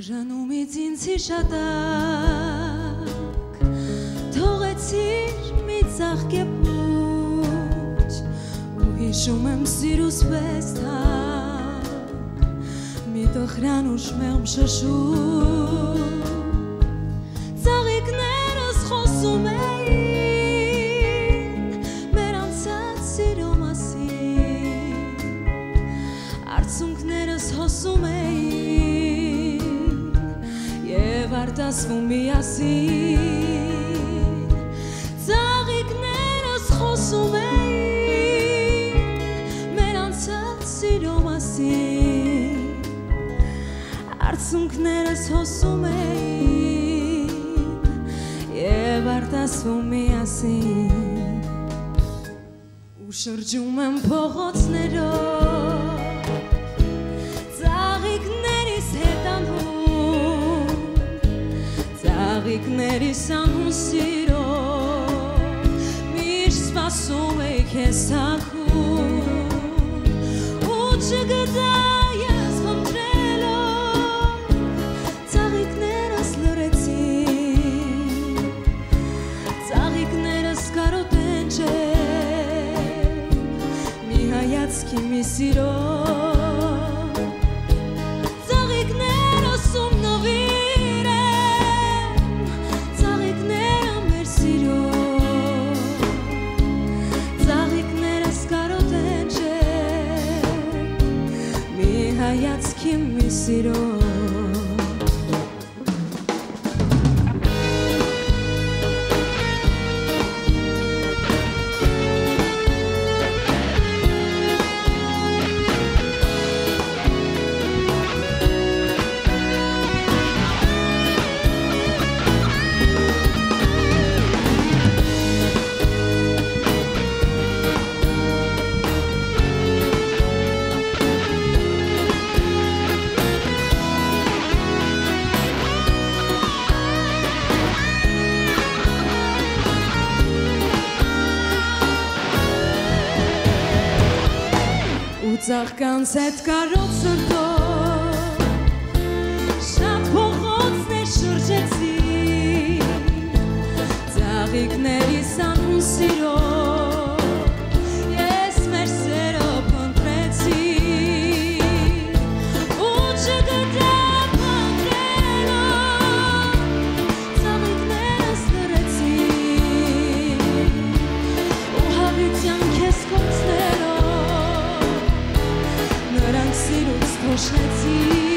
Ժանումի ինձի շատակ թողեցիր մի ծաղկե պուչ ու հիշում եմ սիրուս պես թակ մի տխրան ու շմեղմ շշուկ ծաղիկներս խոսում էին մեր անցած սիրո մասին արցունքներս հոսում էին և արտասվում միասին ծաղիկներս խոսում էին մեր անցած սիրո մասին արցունքներս հոսում էին և արտասվում միասին ու շրջում եմ փողոցներով ծաղիկներիս հետ անհուն ծաղիկներիս անհուն սիրով միշտ սպասում էի քեզ թաքուն ու չգտա ես խնդրելով ծաղիկներս լռեցին ծաղիկներս կարոտեն չէ մի հայացքի մի սիրով ծաղիկներս ում նվիրեմ ծաղիկները մեր սիրով ծաղիկներս կարոտեն չէ մի հայացքի մի սիրով Ծաղկանց հետ կարոտ սրտով շատ փողոցներ շրջեցի ծաղիկներիս անհուն սիրով ես մեր սերը փնտրեցի ու չգտա փնտրելով ծաղիկներս լռեցին ու հավիտյան քեզ կոցներով նրանք սիրուց թոշնեցին